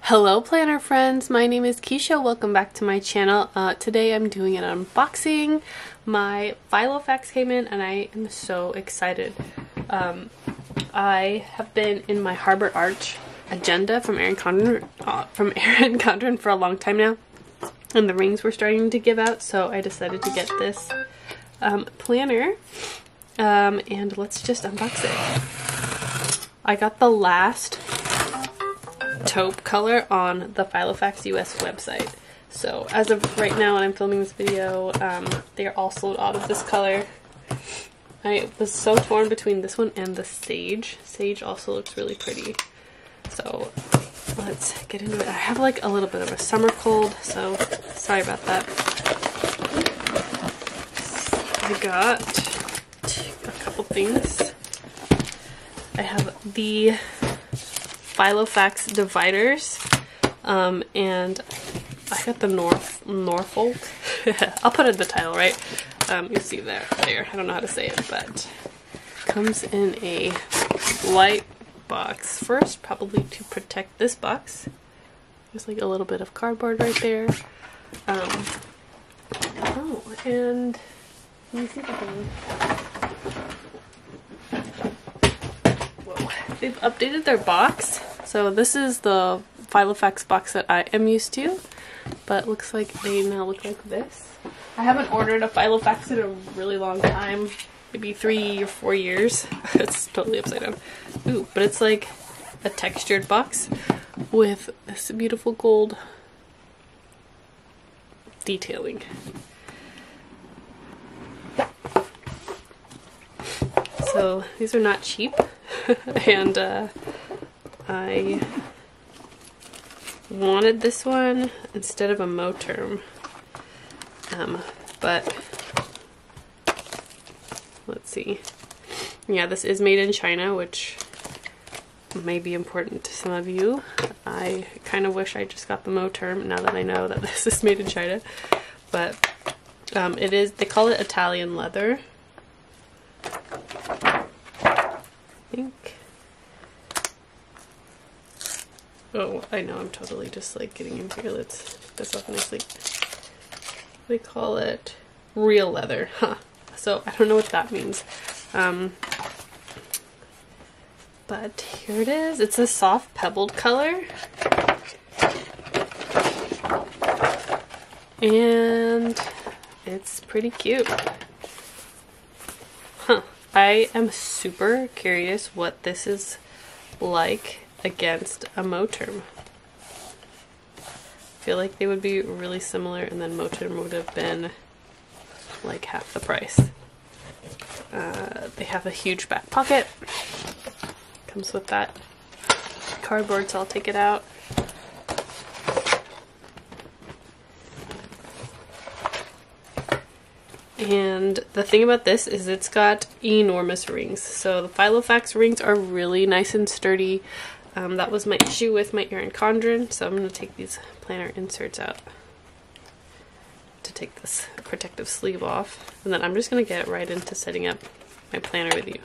Hello planner friends, my name is Keisha. Welcome back to my channel. Today I'm doing an unboxing. My Filofax came in and I am so excited. I have been in my Harbor Arch agenda from Erin Condren for a long time now, and the rings were starting to give out, so I decided to get this planner, and let's just unbox it. I got the last taupe color on the Filofax US website. So as of right now when I'm filming this video, they are all sold out of this color. I was so torn between this one and the Sage. Sage also looks really pretty. So let's get into it. I have like a little bit of a summer cold, so sorry about that. I got a couple things. I have the Filofax dividers, and I got the Norfolk. I'll put it in the title, right? You'll see there. I don't know how to say it, but comes in a white box. First, probably to protect this box. There's like a little bit of cardboard right there. Oh, and let me see if I can. They've updated their box, so this is the Filofax box that I am used to, but looks like they now look like this. I haven't ordered a Filofax in a really long time, maybe 3 or 4 years. It's totally upside down. Ooh, but it's like a textured box with this beautiful gold detailing. So these are not cheap. And I wanted this one instead of a Moterm, but let's see. Yeah, this is made in China, which may be important to some of you. I kind of wish I just got the Moterm now that I know that this is made in China, but it is, they call it Italian leather. Oh, I know, I'm totally just like getting into here. Let's put this off nicely. They call it real leather, huh? So I don't know what that means. But here it is. It's a soft pebbled color. And it's pretty cute. Huh. I am super curious what this is like against a Moterm. I feel like they would be really similar, and then Moterm would have been like half the price. They have a huge back pocket. Comes with that cardboard, so I'll take it out. And the thing about this is it's got enormous rings. So the Filofax rings are really nice and sturdy. That was my issue with my Erin Condren, so I'm going to take these planner inserts out to take this protective sleeve off. And then I'm just going to get right into setting up my planner with you.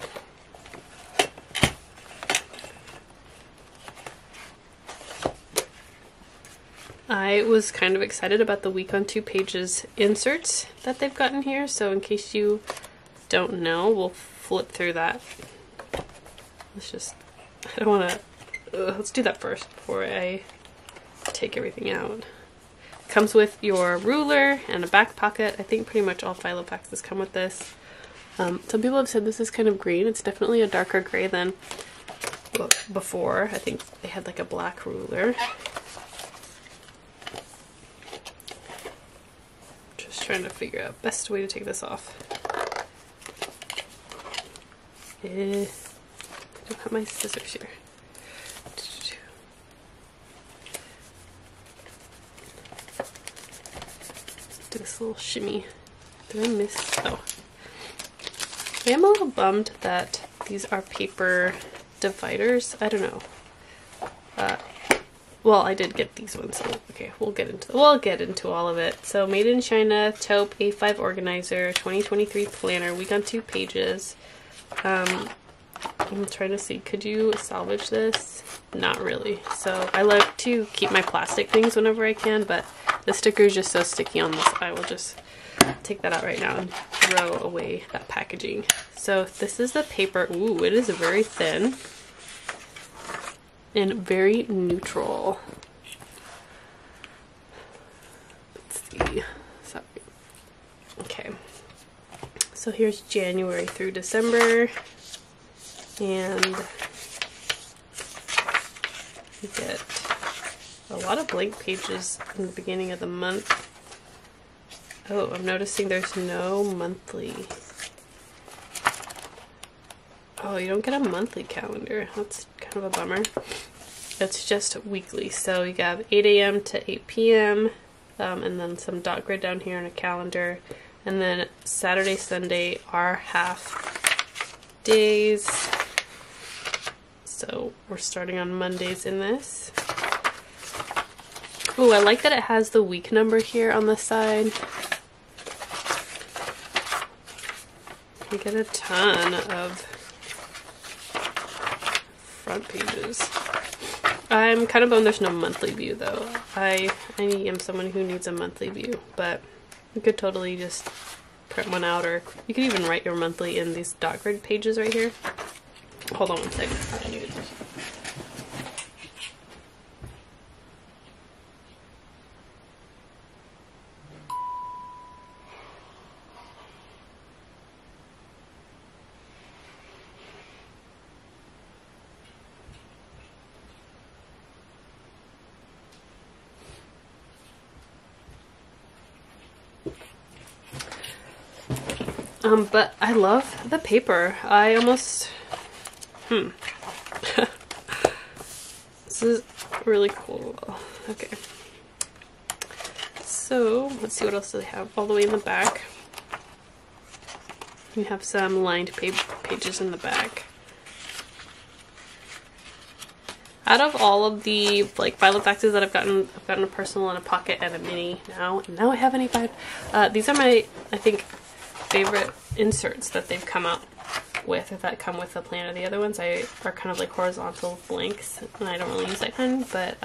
I was kind of excited about the Week on 2 Pages inserts that they've gotten here, so in case you don't know, we'll flip through that. Let's just, I don't want to, let's do that first before I take everything out. It comes with your ruler and a back pocket. I think pretty much all Filofaxes come with this. Some people have said this is kind of green. It's definitely a darker gray than before. I think they had like a black ruler. Just trying to figure out best way to take this off. I don't have my scissors here. Do this little shimmy. Did I miss? Oh. I am a little bummed that these are paper dividers. I don't know. Well, I did get these ones, so okay, we'll get into all of it. So, made in China, taupe, A5 organizer, 2023 planner, Week on 2 Pages. I'm trying to see, could you salvage this? Not really. So I like to keep my plastic things whenever I can, but the sticker is just so sticky on this. I will just take that out right now and throw away that packaging. So this is the paper. Ooh, it is very thin and very neutral. Let's see. Sorry. Okay. So here's January through December. And you get a lot of blank pages in the beginning of the month. Oh, I'm noticing there's no monthly. Oh, you don't get a monthly calendar. That's kind of a bummer. It's just weekly. So you have 8 a.m. to 8 p.m. And then some dot grid down here on a calendar. And then Saturday, Sunday are half days. So we're starting on Mondays in this. Oh, I like that it has the week number here on the side. You get a ton of front pages. I'm kind of bummed there's no monthly view though. I am someone who needs a monthly view, but you could totally just print one out, or you could even write your monthly in these dot grid pages right here. Hold on one second. But I love the paper. I almost, this is really cool. Okay. So, let's see what else do they have all the way in the back. We have some lined pages in the back. Out of all of the like Filofaxes that I've gotten a personal and a pocket and a mini now. And now I have an A5. These are my, I think, favorite inserts that they've come out with, or that come with the planner. The other ones are kind of like horizontal blanks, and I don't really use that kind, but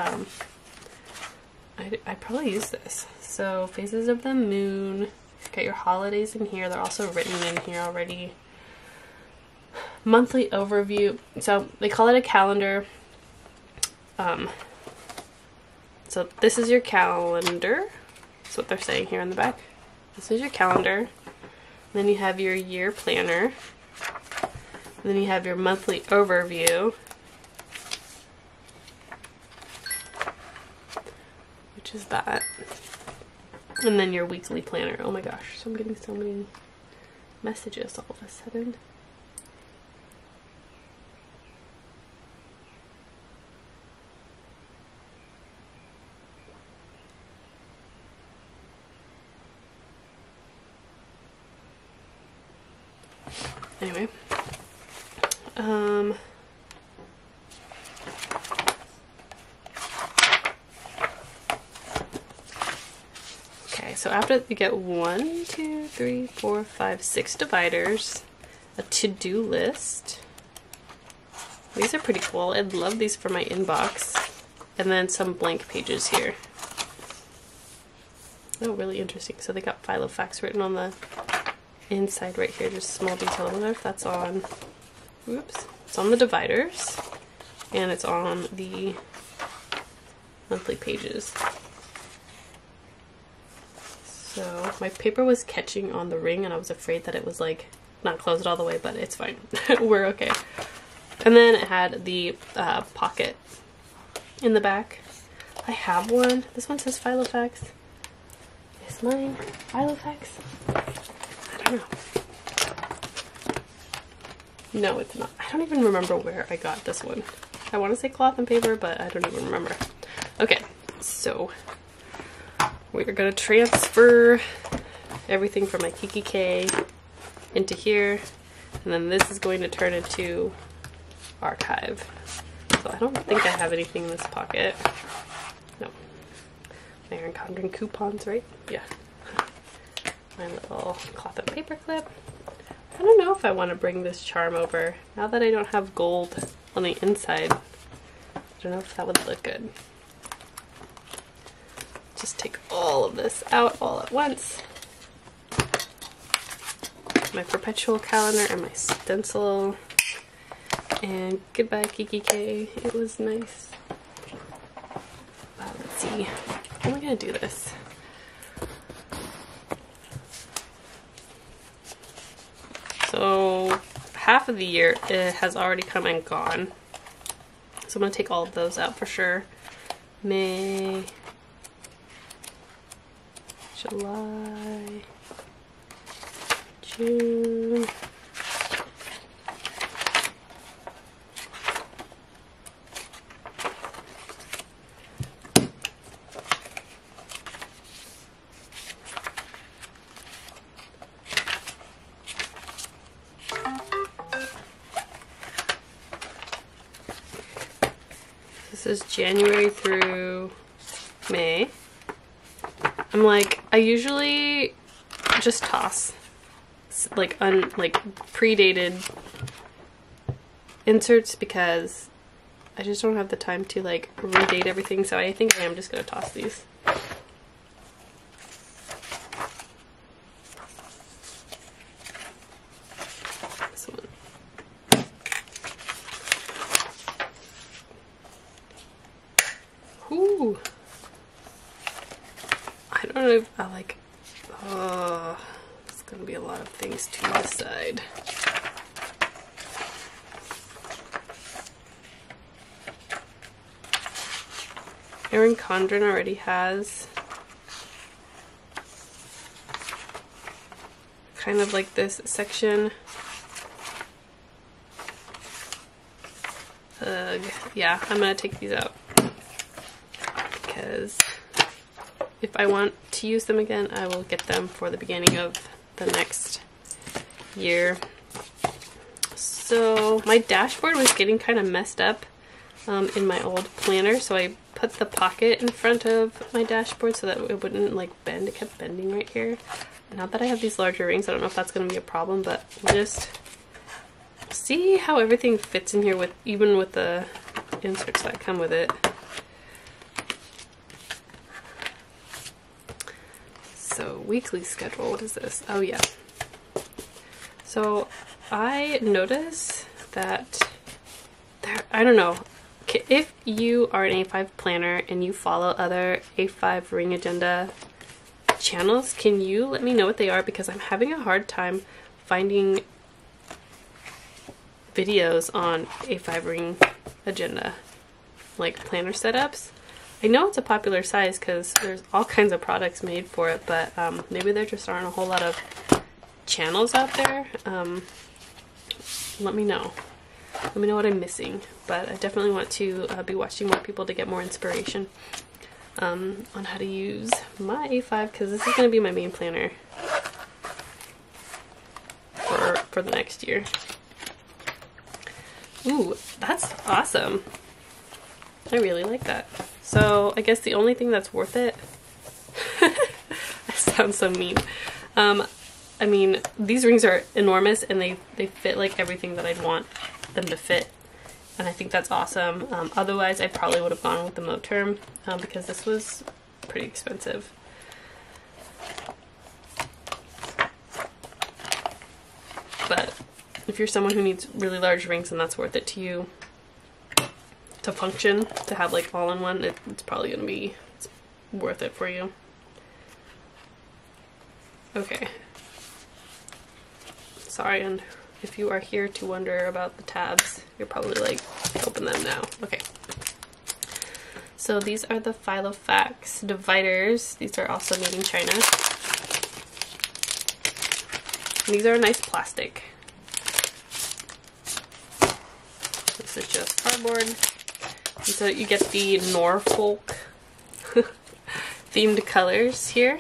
I probably use this. So Phases of the Moon, got your holidays in here. They're also written in here already. Monthly overview. So they call it a calendar. So this is your calendar. That's what they're saying here in the back. This is your calendar. Then you have your year planner. And then you have your monthly overview, which is that. And then your weekly planner. Oh my gosh, so I'm getting so many messages all of a sudden. Anyway, okay, so after you get 1, 2, 3, 4, 5, 6 dividers, a to-do list. These are pretty cool. I'd love these for my inbox. And then some blank pages here. Oh, really interesting. So they got Filofax written on the inside right here, just a small detail. I wonder if that's on, oops, it's on the dividers, and it's on the monthly pages. So my paper was catching on the ring, and I was afraid that it was like not closed all the way, but it's fine. We're okay. And then it had the pocket in the back. I have one. This one says Filofax. Is mine Filofax? I don't know. No, it's not. I don't even remember where I got this one. I want to say Cloth and Paper, but I don't even remember. Okay, so we're going to transfer everything from my kikki.K into here, and then this is going to turn into archive. So I don't think I have anything in this pocket. No. My Erin Condren coupons, right? Yeah. My little Cloth and Paper clip. I don't know if I want to bring this charm over. Now that I don't have gold on the inside, I don't know if that would look good. Just take all of this out all at once. My perpetual calendar and my stencil. And goodbye Kiki K. It was nice. Let's see. How am I gonna do this? So half of the year it has already come and gone. So I'm gonna take all of those out for sure. May, July, June. This is January through May. I'm like, I usually just toss like predated inserts because I just don't have the time to like redate everything, so I think I am just gonna toss these. This one. Ooh. I don't know if I like, oh, it's gonna be a lot of things to decide. Erin Condren already has kind of like this section. Yeah, I'm gonna take these out because if I want to use them again, I will get them for the beginning of the next year. So my dashboard was getting kind of messed up in my old planner, so I put the pocket in front of my dashboard so that it wouldn't like bend. It kept bending right here. Now that I have these larger rings, I don't know if that's going to be a problem, but we'll just see how everything fits in here with even with the inserts that come with it. So weekly schedule, what is this? Oh yeah. So I notice that there, I don't know, if you are an A5 planner and you follow other A5 ring agenda channels, can you let me know what they are? Because I'm having a hard time finding videos on A5 ring agenda, like planner setups. I know it's a popular size because there's all kinds of products made for it, but maybe there just aren't a whole lot of channels out there. Let me know. Let me know what I'm missing. But I definitely want to be watching more people to get more inspiration on how to use my A5, because this is going to be my main planner for the next year. Ooh, that's awesome. I really like that. So I guess the only thing that's worth it, that sounds so mean. I mean, these rings are enormous and they fit like everything that I'd want them to fit. And I think that's awesome. Otherwise, I probably would have gone with the Moterm because this was pretty expensive. But if you're someone who needs really large rings and that's worth it to you, to function, to have like all in one, it's probably gonna be worth it for you. Okay. Sorry, and if you are here to wonder about the tabs, you're probably like, open them now. Okay. So these are the Filofax dividers. These are also made in China. And these are a nice plastic. This is just cardboard. And so you get the Norfolk themed colors here.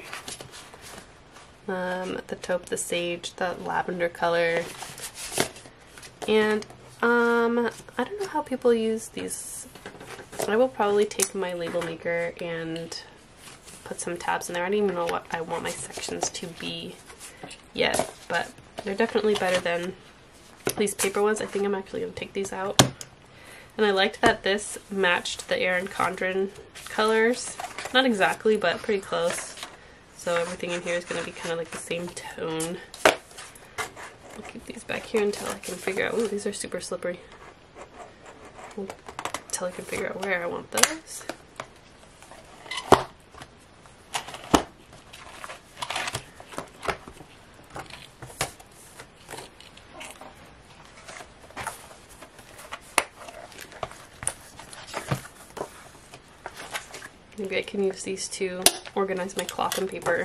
At the taupe, the sage, the lavender color. And I don't know how people use these. I will probably take my label maker and put some tabs in there. I don't even know what I want my sections to be yet, but They're definitely better than these paper ones. I think I'm actually going to take these out. And I liked that this matched the Erin Condren colors. Not exactly, but pretty close. So everything in here is going to be kind of like the same tone. I'll keep these back here until I can figure out... Ooh, these are super slippery. Until I can figure out where I want those. Maybe I can use these to organize my cloth and paper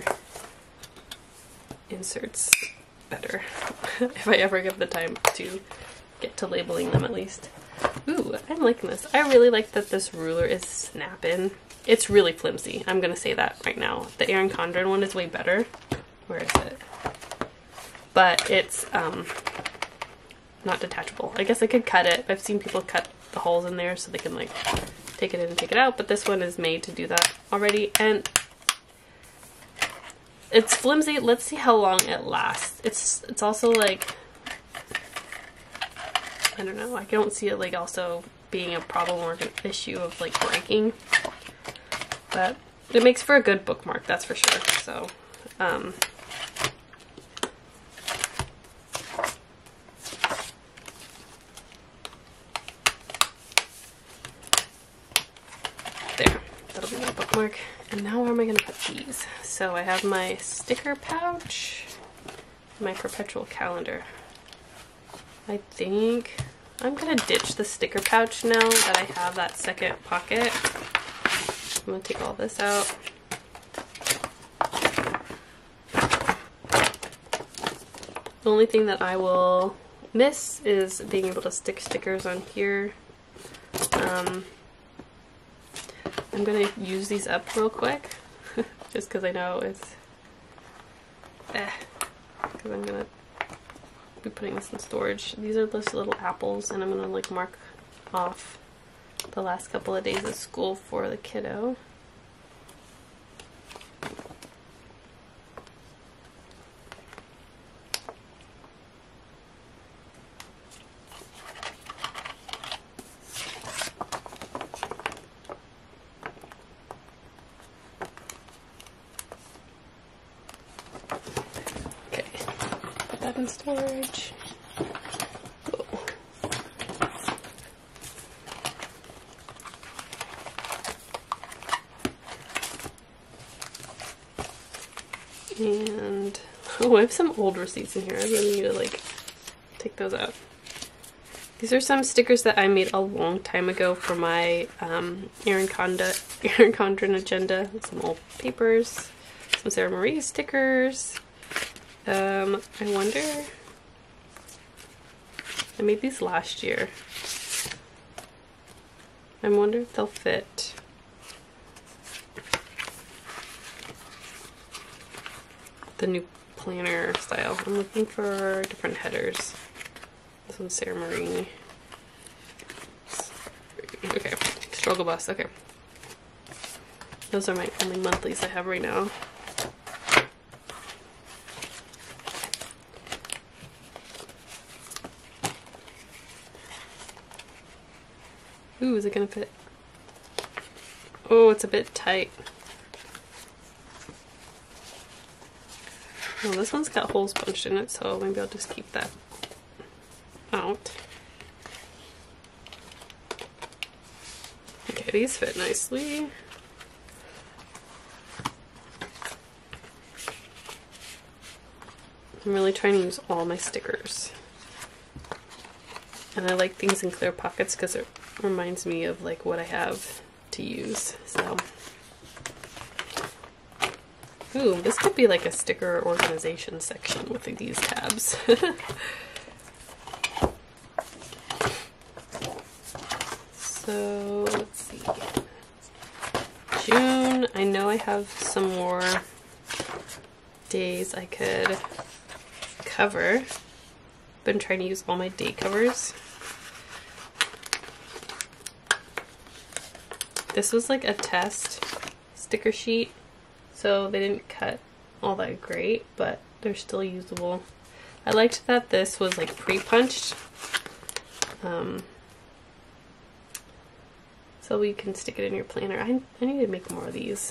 inserts better if I ever get the time to get to labeling them at least. Ooh, I'm liking this. I really like that this ruler is snap-in. It's really flimsy. I'm gonna say that right now. The Erin Condren one is way better. Where is it? But it's not detachable. I guess I could cut it. I've seen people cut the holes in there so they can like take it in and take it out, but this one is made to do that already, and it's flimsy. Let's see how long it lasts. It's also like, I don't know, I don't see it like also being a problem or an issue of like breaking, but it makes for a good bookmark, that's for sure. So there, that'll be my bookmark. And now where am I going to put these? So I have my sticker pouch, my perpetual calendar. I think I'm going to ditch the sticker pouch now that I have that second pocket. I'm going to take all this out. The only thing that I will miss is being able to stick stickers on here. I'm gonna use these up real quick, just because I know it's, because I'm gonna be putting this in storage. These are just little apples, and I'm gonna like mark off the last couple of days of school for the kiddo. In storage. Oh. And oh, I have some old receipts in here. I really need to like take those out. These are some stickers that I made a long time ago for my Erin Condren agenda. Some old papers, some Sarah Marie stickers. I wonder, I made these last year. I wonder if they'll fit. The new planner style. I'm looking for different headers. This one's Sarah Marie. Okay, Struggle Bus, okay. Those are my only monthlies I have right now. Ooh, is it gonna fit? Oh, it's a bit tight. Well, this one's got holes punched in it, so maybe I'll just keep that out. Okay, these fit nicely. I'm really trying to use all my stickers. And I like things in clear pockets because it reminds me of like what I have to use. So, ooh, this could be like a sticker organization section with these tabs. So let's see. June, I know I have some more days I could cover. Been trying to use all my day covers. This was like a test sticker sheet, so they didn't cut all that great, but they're still usable. I liked that this was like pre-punched. So you can stick it in your planner. I need to make more of these.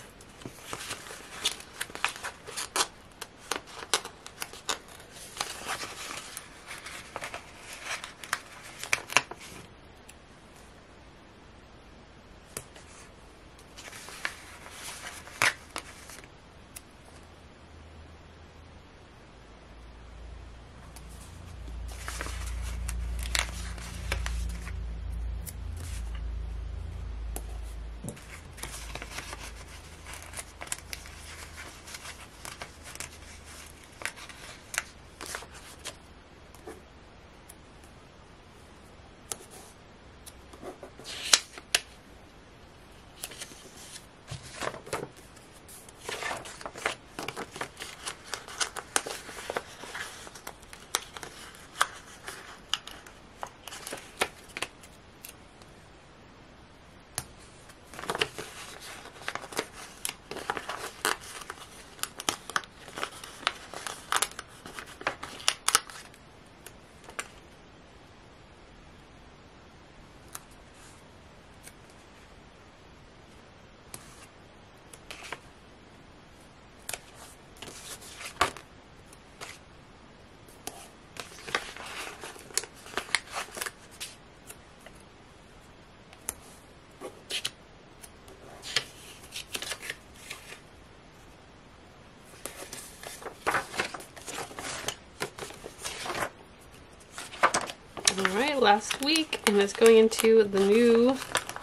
Alright, last week, and it's going into the new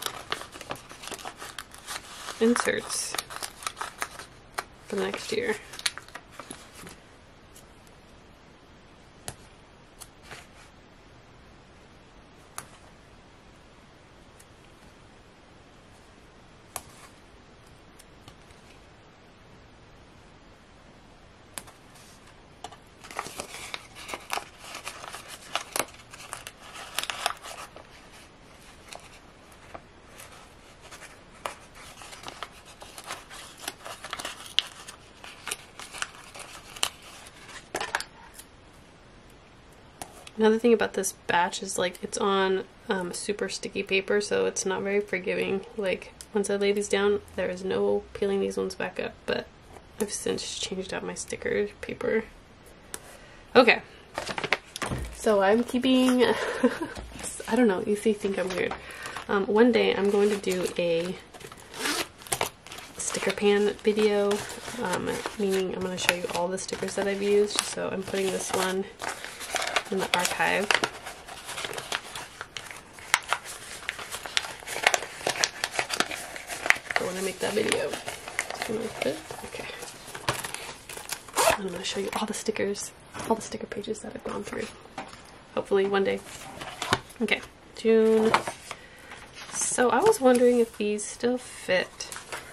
inserts for the next year. Another thing about this batch is like it's on super sticky paper, so it's not very forgiving. Like once I lay these down, there is no peeling these ones back up, but I've since changed out my sticker paper. Okay, so I'm keeping, I don't know, you think I'm weird. One day I'm going to do a sticker pan video, meaning I'm going to show you all the stickers that I've used. So I'm putting this one in the archive. So when I make that video, it's gonna fit. Okay. And I'm gonna show you all the stickers, all the sticker pages that I've gone through. Hopefully one day. Okay, June. So I was wondering if these still fit.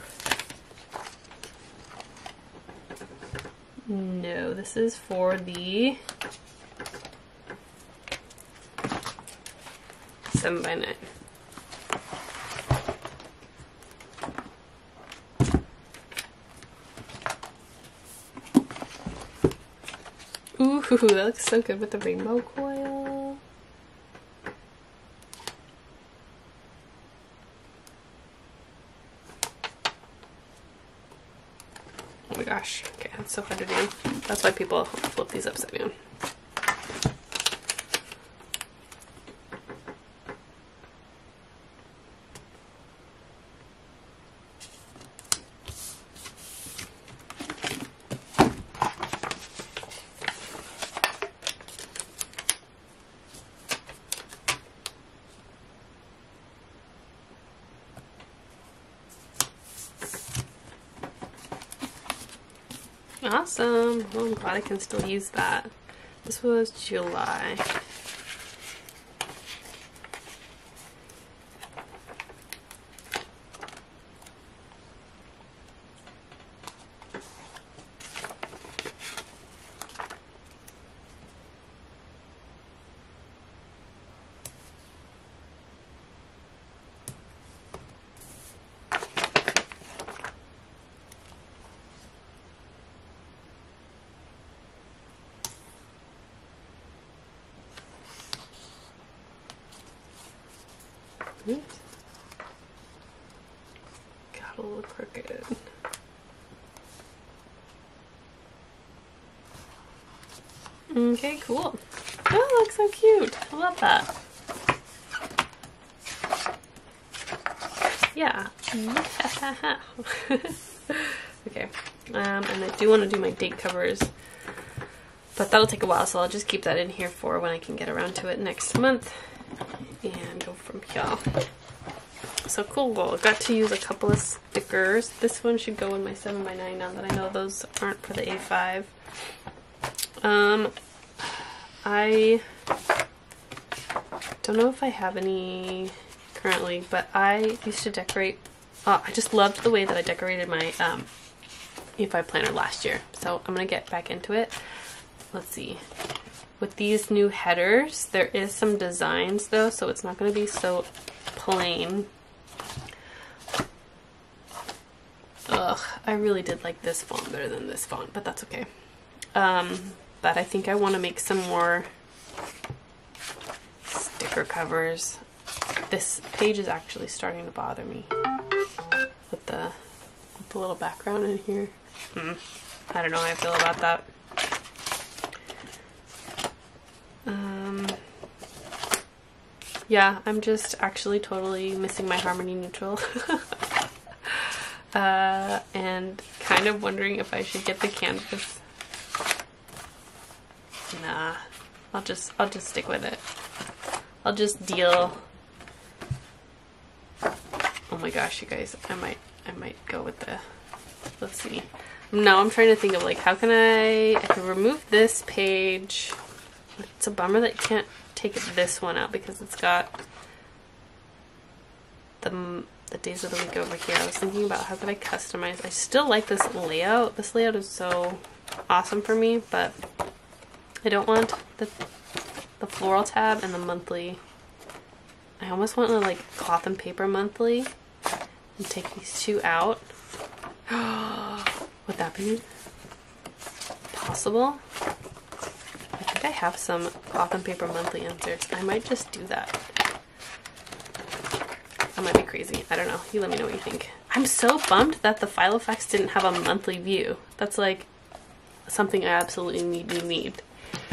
No, this is for the 7x9. Ooh, that looks so good with the rainbow coil. Oh my gosh, okay, that's so hard to do. That's why people flip these upside down. Awesome. Well, I'm glad I can still use that. This was July. little crooked. Okay, cool. Oh, it looks so cute. I love that. Yeah. Okay. And I do want to do my date covers, but that'll take a while, so I'll just keep that in here for when I can get around to it next month and go from here. So cool. Well, I got to use a couple of stickers. This one should go in my 7x9 now that I know those aren't for the A5. I don't know if I have any currently, but I used to decorate. I just loved the way that I decorated my A5 planner last year, so I'm gonna get back into it. Let's see. With these new headers, there is some designs though, so it's not gonna be so plain. Ugh, I really did like this font better than this font, but that's okay. But I think I want to make some more sticker covers. This page is actually starting to bother me with the little background in here. I don't know how I feel about that. Yeah, I'm just actually totally missing my Harmony Neutral. And kind of wondering if I should get the canvas. Nah, I'll just stick with it. I'll just deal. Oh my gosh, you guys, I might go with the, let's see. Now I'm trying to think of like, how can I can remove this page. It's a bummer that you can't take this one out because it's got the days of the week over here. I was thinking about how could I customize. I still like this layout. This layout is so awesome for me, but I don't want the floral tab and the monthly. I almost want to like cloth and paper monthly and take these two out. Would that be possible? I think I have some cloth and paper monthly inserts. I might just do that. I might be crazy. I don't know. You let me know what you think. I'm so bummed that the Filofax didn't have a monthly view. That's like something I absolutely need.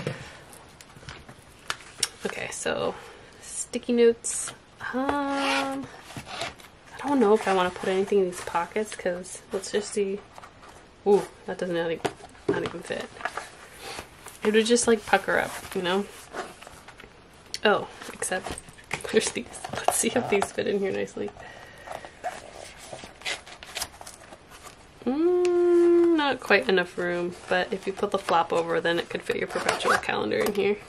Okay, so sticky notes. I don't know if I want to put anything in these pockets because let's just see. Ooh, that does not even fit. It would just like pucker up, you know? Oh, except there's these. Let's see if these fit in here nicely. Not quite enough room, but if you put the flap over, then it could fit your perpetual calendar in here.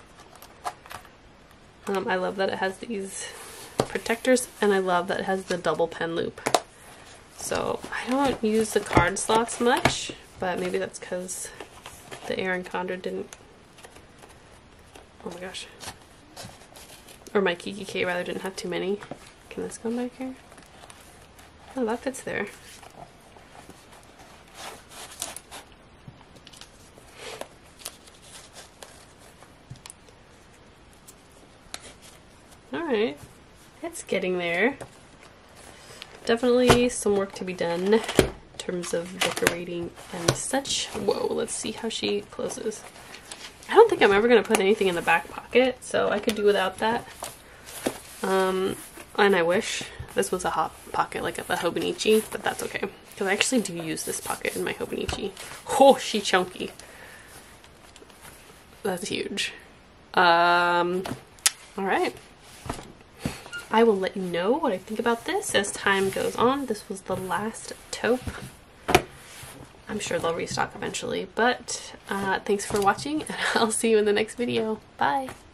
I love that it has these protectors, and I love that it has the double pen loop. So I don't use the card slots much, but maybe that's because the Erin Condren didn't. Oh my gosh. Or my Kiki K rather didn't have too many. Can this go back here? Oh, that fits there. Alright, it's getting there. Definitely some work to be done in terms of decorating and such. Whoa, let's see how she closes. I don't think I'm ever going to put anything in the back pocket, so I could do without that. And I wish this was a hot pocket like a Hobonichi, but that's okay. Because I actually do use this pocket in my Hobonichi. Oh, she chunky. That's huge. Alright. I will let you know what I think about this as time goes on. This was the last taupe. I'm sure they'll restock eventually, but thanks for watching, and I'll see you in the next video. Bye!